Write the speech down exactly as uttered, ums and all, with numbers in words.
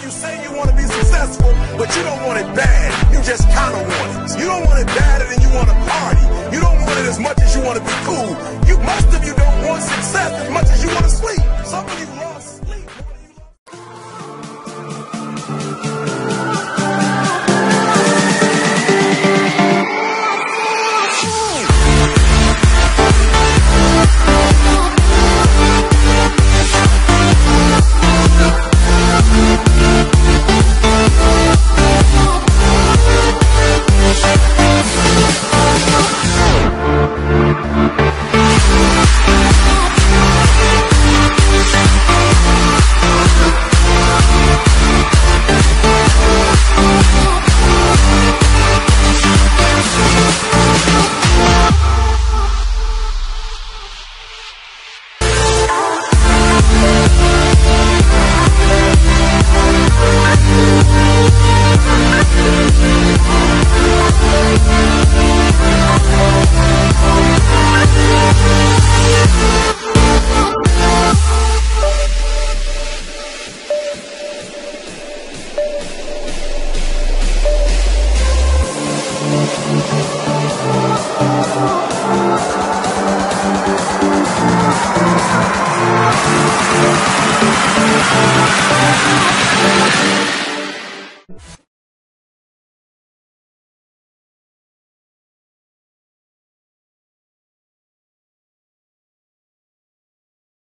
you say you want to be successful, but you don't want it bad. You just kind of want it. You don't want it badder than you want to party. You don't want it as much as you want to be cool. You, most of you don't want success as much as you want to sleep. Some of you love sleep. We'll be right back.